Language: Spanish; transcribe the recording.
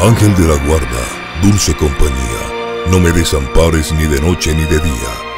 Ángel de la guarda, dulce compañía, no me desampares ni de noche ni de día.